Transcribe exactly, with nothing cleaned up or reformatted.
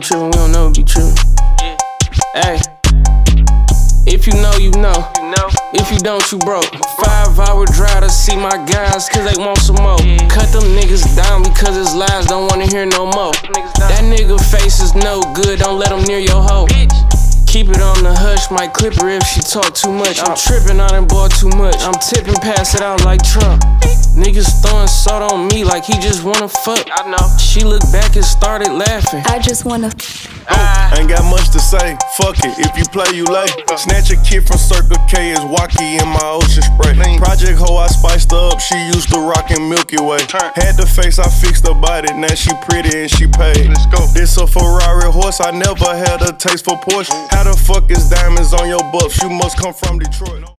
trippin', we don't know be trippin'. Hey, if you know, you know. If you don't, you broke. Five hour drive to see my guys, cause they want some more. Cut them niggas down because his lies don't wanna hear no more. That nigga face is no good, don't let him near your hoe. Keep it on the hush, might clip her if she talk too much. I'm trippin', I done bought too much. I'm tippin', pass it out like Trump. Niggas throwing salt on me like he just wanna fuck. I know. She looked back and started laughing. I just wanna. Oh, ain't got much to say, fuck it, if you play you lay. Snatch a kid from Circle K is Wacky in my ocean spray. Project hoe I spiced her up, she used to rockin' Milky Way. Had the face, I fixed her body, now she pretty and she paid. This a Ferrari horse, I never had a taste for Porsche. How the fuck is diamonds on your buff? You must come from Detroit.